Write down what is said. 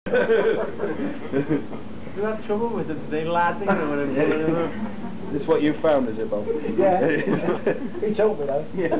You have trouble with them today, ladding or whatever. This is what you found, is it, Bob? Yeah. He told me though. Yeah.